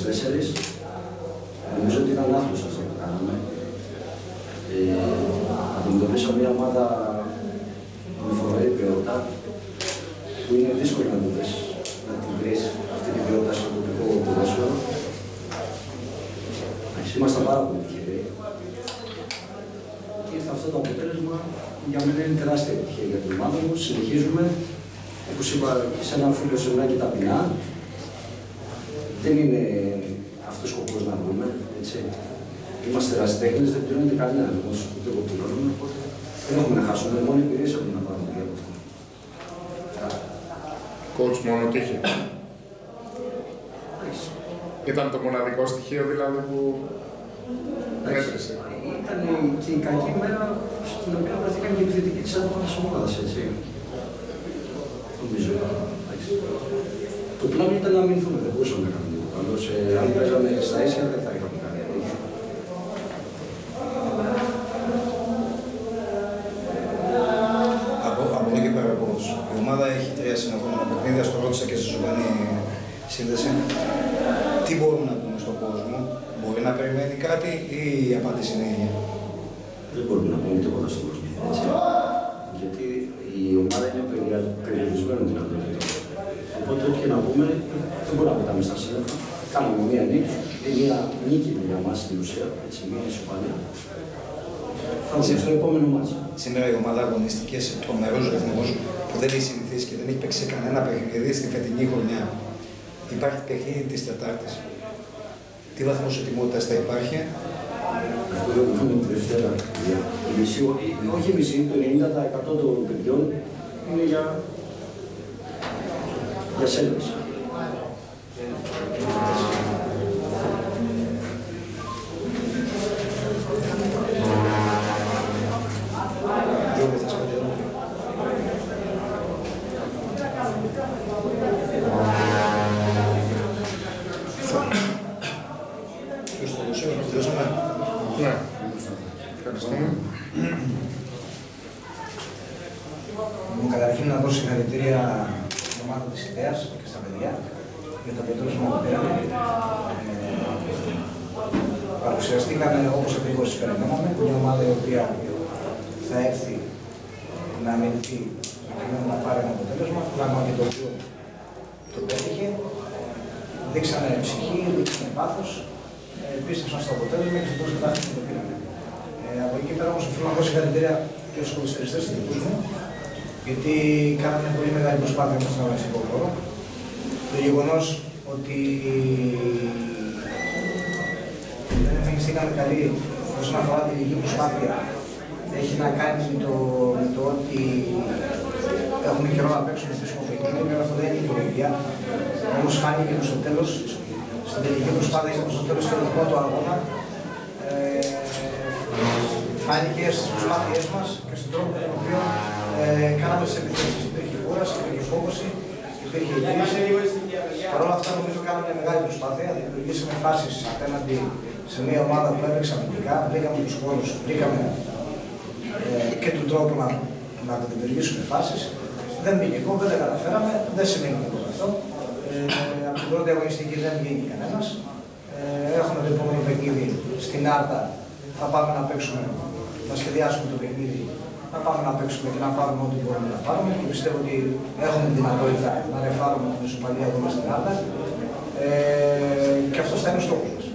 4. Νομίζω ότι ήταν άθλος αυτό που κάναμε. Αντιμετωπίσαμε μια ομάδα με φοβερή ποιότητα, που είναι δύσκολο να την βρεις αυτή την ποιότητα στο τοπικό ποδόσφαιρο. Ήμασταν πάρα πολύ τυχεροί. Και ήρθε αυτό το αποτέλεσμα, για μένα είναι τεράστια επιτυχία για την ομάδα μου. Συνεχίζουμε, όπως είπα και σε έναν φίλο σε και ταπεινά. Δεν είναι αυτός ο σκοπός να βγούμε, έτσι. Είμαστε ερασιτέχνες, δεν πληρώνεται κανέναν όμως ούτε εγώ πληρώνουμε, οπότε δεν έχουμε να χάσουμε, μόνο εμπειρίες έχουμε να πάρουμε για αυτό. Coach, μόνο τύχη. Ήταν το μοναδικό στοιχείο δηλαδή που μέτρησε. Ήταν και η κακή μέρα στην οποία βρεθήκαν και οι επιθετικοί της αντίπαλης ομάδας, έτσι. Νομίζω. Το πλάνο ήταν να μηνθούμε, δεν μπορούσαμε να κάνουμε τίποτα άλλο. Αν παίζαμε στα ίσια δεν θα είχαμε κάνει. Από εδώ και πέρα πώς. Η ομάδα έχει 3 συνεχόμενα παιχνίδια, στο ρώτησα και στη ζωντανή σύνδεση. Τι μπορούμε να πούμε στον κόσμο, μπορεί να περιμένει κάτι ή η απάντηση είναι η ίδια? Δεν μπορούμε να πούμε τίποτα στον κόσμο. Έτσι. Γιατί η ομάδα είναι περιορισμένη δυνατότητα. Οπότε, ό,τι και να πούμε, δεν μπορούμε να πετάμε στα σύννεφα. Κάναμε μία νίκη, μία νίκη για μας στην ουσία, έτσι, μία ισοπαλία. Θα δούμε στο επόμενο μάτς. Σήμερα η ομάδα αγωνίστηκε σε τρομερούς ρυθμούς που δεν έχει συνηθίσει και δεν έχει παίξει σε κανένα παιχνίδι στη φετινή χρονιά. Υπάρχει παιχνίδι της Τετάρτης. Τι βαθμός ετοιμότητας θα υπάρχει? Αυτό δεν είναι τη Δευτέρα. Όχι μισή, το 90% των παιδιών είναι για σέλβες. Ναι. Ευχαριστούμε. Καταρχήν να δώσω συγχαρητήρια στην ομάδα της ιδέας και στα παιδιά για το αποτέλεσμα που πήραμε. Παρουσιαστήκαμε όπως ακριβώς περιμέναμε, μια ομάδα η οποία θα έρθει να αμυνθεί προκειμένου να πάρει ένα αποτέλεσμα, πράγμα και το οποίο το πέτυχε. Δείξανε ψυχή, δείξανε πάθος, πίστεψαν στο αποτέλεσμα και στο τέλος κατάφεραν το πήραμε. Από εκεί πέρα όμως θέλω να δώσω συγχαρητήρια και στους ποδοσφαιριστές του δικούς μου, γιατί κάναμε πολύ μεγάλη προσπάθεια μέσα στον αγωνιστικό χώρο. Το γεγονός ότι δεν εμφανιστήκαμε καλοί όσον αφορά την ηλική προσπάθεια έχει να κάνει με το ότι έχουμε καιρό να παίξουμε στο παιχνίδι. Βέβαια αυτό δεν είναι η λογική. Όμως φάνηκε και στο τέλος, στην τελική προσπάθεια και στο τέλος του πρώτου αγώνα, φάνηκε στις προσπάθειές μας και στον τρόπο με τον οποίο κάναμε τις επιθέσεις. Υπήρχε κούραση, υπήρχε φόβωση, υπήρχε κίνηση. Παρ' όλα αυτά νομίζω κάναμε μεγάλη προσπάθεια, δημιουργήσαμε φάσεις απέναντι σε μια ομάδα που έπαιξε αμυντικά, βρήκαμε τους χώρους, βρήκαμε και τον τρόπο να δημιουργήσουμε φάσεις. Δεν πήγε κόμμα, δεν τα καταφέραμε, δεν σημαίνει τίποτα αυτό. Από την πρώτη αγωνιστική δεν βγαίνει κανένας. Έχουμε το επόμενο παιχνίδι στην Άρτα. Θα πάμε να παίξουμε, να σχεδιάσουμε το παιχνίδι, να πάμε να παίξουμε και να πάρουμε ό,τι μπορούμε να πάρουμε. Και πιστεύω ότι έχουμε τη δυνατότητα να ρεφάρουμε την ισοπαλία εδώ στην Άρτα. Και αυτός θα είναι ο στόχος μας.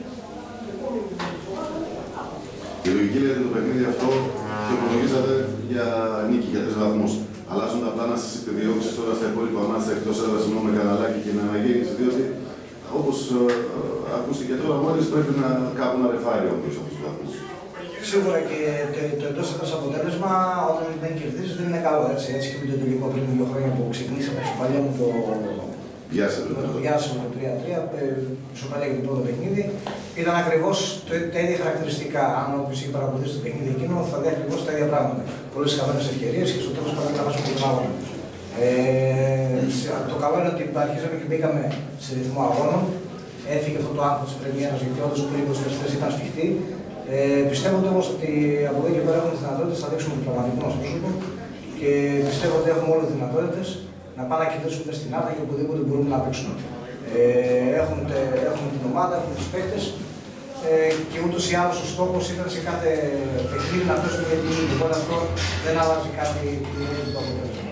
Η λογική λέει το παιχνίδι αυτό το υπολογίζατε για νίκη, για 3 βαθμούς. Αλλάζουν τα πλάνα στις επιδιώξεις τώρα στα υπόλοιπα μάτια εκτός έδρας με Καναλάκη και με Αναγέννηση, διότι όπως ακούστηκε τώρα, μόλις πρέπει κάπου να ρεφάρει ο οποίος αυτούς τους βαθμούς. Σίγουρα και το εντός έδρας αποτέλεσμα, όταν δεν κερδίζεις, δεν είναι καλό. Έτσι και με το τελικό πριν 2 χρόνια που ξεκινήσαμε στο παλιό με το Γιάσο με το 3-3, ισοπαλία για το πρώτο παιχνίδι. Ήταν ακριβώς τα ίδια χαρακτηριστικά. Αν όποιος είχε παρακολουθήσει το παιχνίδι εκείνο, θα δει ακριβώς τα ίδια πράγματα. Πολλές χαμένες ευκαιρίες και στο τέλος πάμε να χάσουμε την αγώνα. Το καλό είναι ότι αρχίσαμε και μπήκαμε σε ρυθμό αγώνων. Έφυγε αυτό το άγχος της πρεμιέρας, γιατί όντως πριν 20 φορές ήταν σφιχτή. Πιστεύω όμως ότι από εδώ και πέρα έχουμε τις δυνατότητες να δείξουμε το πραγματικό μας πρόσωπο και πιστεύω ότι έχουμε όλες τις δυνατότητες να πάμε να κερδίσουμε στην Άρτα και οπουδήποτε μπορούμε να παίξουμε. Έχουμε την ομάδα, έχουμε τους παίκτες και ούτως ή άλλως ο στόχος ήταν σε κάθε παιχνίδι να δώσουμε για την νίκη. Οπότε αυτό δεν άλλαζε κάτι το αποτέλεσμα.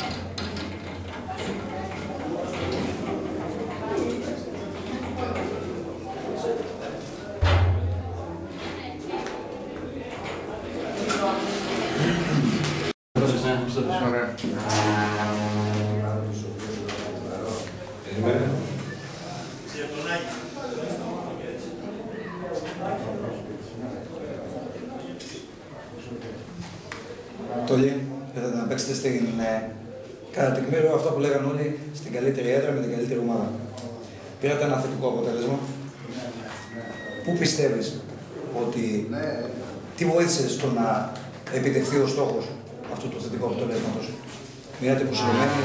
Τόλι, θέλετε να παίξετε κατά τεκμήριο αυτό που λέγανε όλοι, στην καλύτερη έδρα με την καλύτερη ομάδα. Πήρατε ένα θετικό αποτέλεσμα. Πού πιστεύεις ότι, τι βοήθησε στο να επιτευχθεί ο στόχος αυτού του θετικού αποτελέσματος? Μείνατε προσιλωμένοι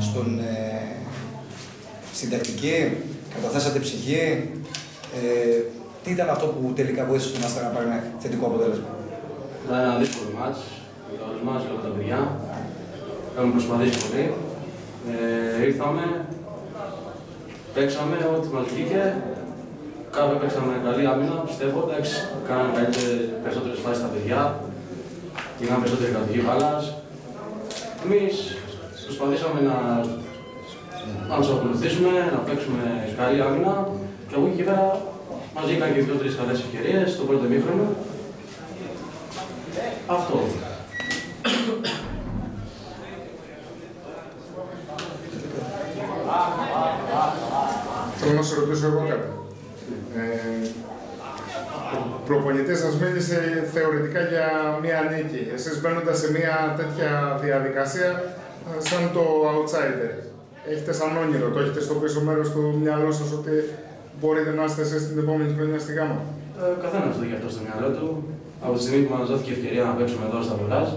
στην τακτική, καταθέσατε ψυχή. Τι ήταν αυτό που τελικά βοήθησε τον Άστρα να πάρει ένα θετικό αποτέλεσμα? Ήταν ένα δύσκολο μάτς για όλους μας, για τα παιδιά. Έχουμε προσπαθήσει πολύ. Ήρθαμε, παίξαμε ό,τι μας βγήκε. Κάπου παίξαμε καλή άμυνα, πιστεύω. Κάναμε περισσότερες φάσεις στα παιδιά. Είχαμε περισσότερη κατοχή μπάλας. Εμείς προσπαθήσαμε να τους ακολουθήσουμε, να παίξουμε καλή άμυνα. Και από εκεί και πέρα μας βγήκαν και 2-3 καλές ευκαιρίες στο πρώτο ημίχρονο. Αυτό. Θέλω να σε ρωτήσω εγώ κάτι. Ο προπονητής σας μίλησε θεωρητικά για μία νίκη. Εσείς μπαίνοντας σε μία τέτοια διαδικασία σαν το outsider. Έχετε σαν όνειρο, το έχετε στο πίσω μέρος του μυαλό σας ότι μπορείτε να είστε εσείς την επόμενη χρονιά στη Γάμα? Καθένας το είχε αυτό στο μυαλό του. Από τη στιγμή που μας δόθηκε ευκαιρία να παίξουμε εδώ στα Βολάζ,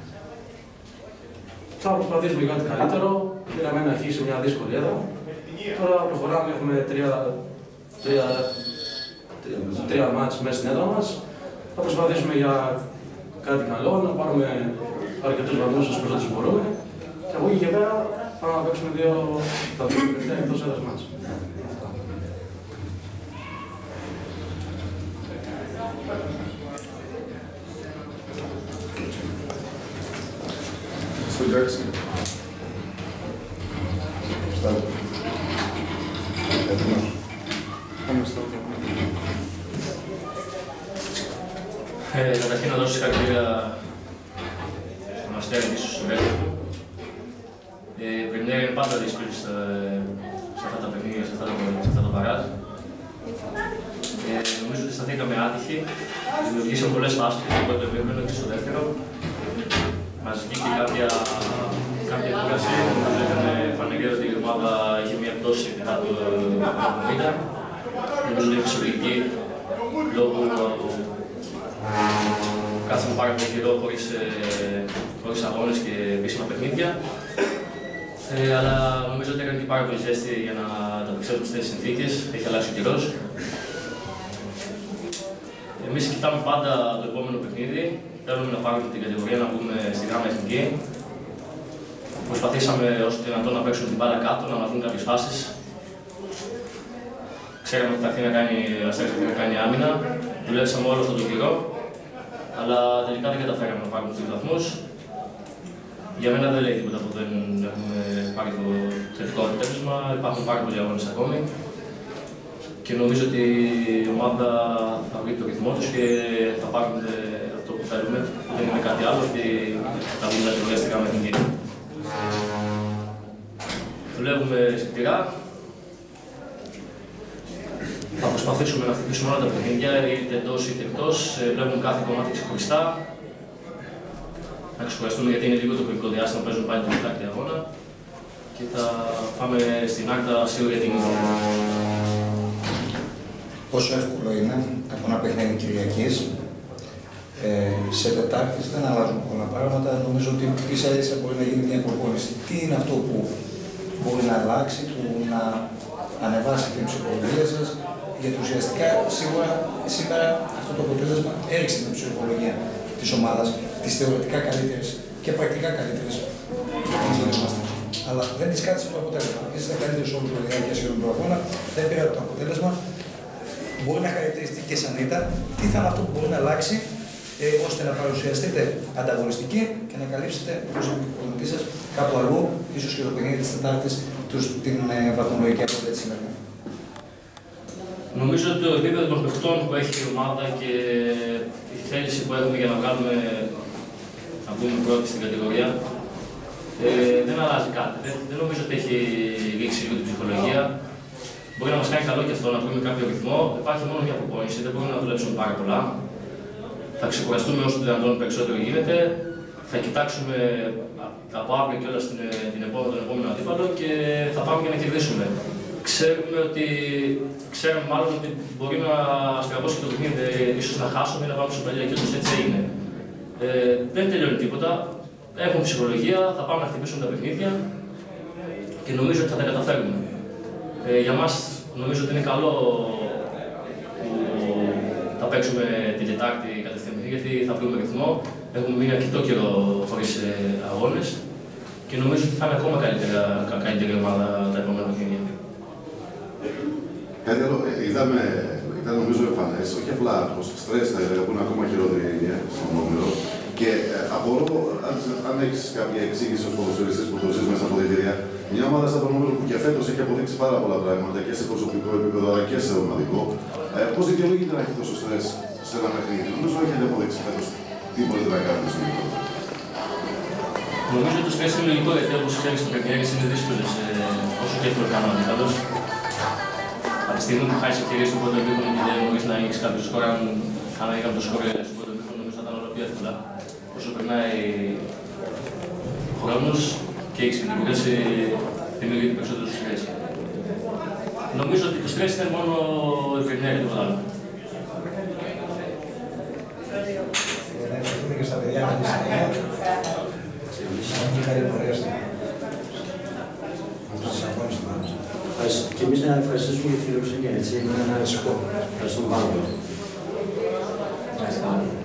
θα προσπαθήσουμε για κάτι καλύτερο. Πήραμε ένα χ σε μια δύσκολη έδρα. Τώρα προχωράμε, έχουμε τρία μάτς μέσα στην έδρα μας. Θα προσπαθήσουμε για κάτι καλό, να πάρουμε αρκετούς βαθμούς όσο περισσότερους μπορούμε. Και από εκεί και πέρα πάμε να παίξουμε τα δύο τελευταία εκτός έδρας μάτς. Στο Jackson. Καταρχήν να δώσω συγχαρητήρια στον Αστέρι και στους συμπαίκτες του. Η πρεμιέρα είναι πάντα δύσκολη σε αυτά τα παιχνίδια, σε αυτά τα παράζ. Νομίζω ότι σταθήκαμε άτυχοι. Δημιουργήσαμε πολλές φάσεις στο πρώτο ημίχρονο και στο δεύτερο. Μας βγήκε κάποια κούραση. Νομίζω ήταν φανερό ότι η ομάδα είχε μια πτώση μετά το 70. Νομίζω ότι είναι φυσιολογική λόγω κάθομαι πάρα πολύ καιρό χωρίς αγώνες και επίσημα παιχνίδια. Αλλά νομίζω ότι έκανε και πάρα πολύ ζέστη για να ανταπεξέλθουμε στις συνθήκες. Έχει αλλάξει ο καιρός. Εμείς κοιτάμε πάντα το επόμενο παιχνίδι. Θέλουμε να πάρουμε την κατηγορία να βγούμε στη Γάμα Εθνική. Προσπαθήσαμε όσο το δυνατόν να παίξουμε την μπάλα κάτω, να μας βρουν κάποιες φάσεις. Ξέραμε ότι θα έρθει να κάνει άμυνα. Δουλέψαμε όλο αυτόν τον καιρό. Αλλά τελικά δεν καταφέραμε να πάρουμε τους βαθμούς. Για μένα δεν λέει τίποτα που δεν έχουμε πάρει το θετικό αποτέλεσμα. Υπάρχουν πάρα πολλοί αγώνες ακόμη. Και νομίζω ότι η ομάδα θα βρει το ρυθμό τους και θα πάρουν αυτό που θέλουμε. Δεν είναι κάτι άλλο, ότι θα βγουν τα τεχνικά στη Γάμα Εθνική. Δουλεύουμε σκληρά. Θα προσπαθήσουμε να χτυπήσουμε όλα τα παιχνίδια, είτε εντός είτε εκτός. Βλέπουμε κάθε κομμάτι ξεχωριστά. Να ξεκουραστούμε γιατί είναι λίγο το χρονικό διάστημα, παίζουμε πάλι τον τετάρτη αγώνα. Και θα πάμε στην άκτα σίγουρα για την νίκη. Πόσο εύκολο είναι από ένα παιχνίδι Κυριακής σε Τετάρτης, δεν αλλάζουν πολλά πράγματα. Νομίζω ότι ίσα-ίσα μπορεί να γίνει μια προπόνηση. Τι είναι αυτό που μπορεί να αλλάξει, που να ανεβάσει την ψυχολογία σας? Γιατί ουσιαστικά σίγουρα σήμερα αυτό το αποτέλεσμα έριξε την ψυχολογία της ομάδας, τις θεωρητικά καλύτερες και πρακτικά καλύτερες. Αλλά δεν τη κάθισε το αποτέλεσμα. Είστε καλύτεροι σε όλη τη διάρκεια σχεδόν του αγώνα, δεν πήρατε το αποτέλεσμα. Μπορεί να χαρακτηριστεί και σαν ήττα. Τι θα είναι αυτό που μπορεί να αλλάξει ώστε να παρουσιαστείτε ανταγωνιστικοί και να καλύψετε, όπως είπε ο προπονητής σας, κάπου αλλού, ίσως και το παιχνίδι της Τετάρτης, την βαθμολογική αποδέτηση σήμερα. Νομίζω ότι το επίπεδο των παιχτών που έχει η ομάδα και η θέληση που έχουμε για να βγάλουμε, να μπούμε πρώτοι στην κατηγορία, δεν αλλάζει κάτι. Δεν νομίζω ότι έχει ρίξει λίγο την ψυχολογία. Μπορεί να μας κάνει καλό και αυτό να πούμε κάποιο ρυθμό. Υπάρχει μόνο μια προπόνηση, δεν μπορούμε να δουλέψουμε πάρα πολλά. Θα ξεκουραστούμε όσο το δυνατόν περισσότερο γίνεται. Θα κοιτάξουμε από αύριο και όλα τον επόμενο αντίπαλο και θα πάμε για να κερδίσουμε. Ξέρουμε μάλλον ότι μπορεί να στραβώσει και το παιχνίδι, ίσως να χάσουμε ή να πάμε στο παλιά και όπως έτσι είναι. Δεν τελειώνει τίποτα. Έχουμε ψυχολογία, θα πάμε να χτυπήσουμε τα παιχνίδια και νομίζω ότι θα τα καταφέρουμε. Για μας νομίζω ότι είναι καλό που θα παίξουμε την Τετάρτη κατευθείαν, γιατί θα βρούμε ρυθμό. Έχουμε μείνει αρκετό καιρό χωρίς αγώνες και νομίζω ότι θα είναι ακόμα καλύτερη ομάδα τα επόμενα παιχνίδια. Κάτι άλλο, ήταν νομίζω εμφανές, όχι απλά στρες θα έλεγα που είναι ακόμα χειρότερη στον όμιλο. Και απορώ αν έχεις κάποια εξήγηση ως ποδοσφαιριστής που το ζεις μέσα από διαιτηρία. Μια ομάδα σαν τον όμιλο που και φέτος έχει αποδείξει πάρα πολλά πράγματα και σε προσωπικό επίπεδο αλλά και σε ομαδικό. Πώς δικαιολογείται να έχει τόσο στρες σε ένα παιχνίδι? Νομίζω ότι έχετε αποδείξει φέτος τι μπορείτε να κάνετε στον όμιλο. Νομίζω ότι το στρες είναι λογικό γιατί όπως ξέρεις το παιχνίδι είναι δύσκολες όσο και εύκολο κάνω αντίπαλος. Από τη στιγμή που χάσεις ευκαιρίες στο πρώτο επίπεδο και δεν μπορείς να ανοίξεις κάποιο σκορ, αν έκαμε το σκορ στο πρώτο επίπεδο, νομίζω θα ήταν όλα πιο εύκολα. Όσο περνάει ο χρόνος και έχεις την κουράση, δημιουργείται περισσότερο στρες. Νομίζω ότι το στρες είναι μόνο ευκαιρνία και τίποτα άλλο. Να ευχαριστούμε και στα παιδιά να τη συνέχεια. Καλή πορεία στην αγώνες. Και εμείς να ευχαριστήσουμε για τη φιλοξενία, έτσι. Ευχαριστούμε πάρα πολύ.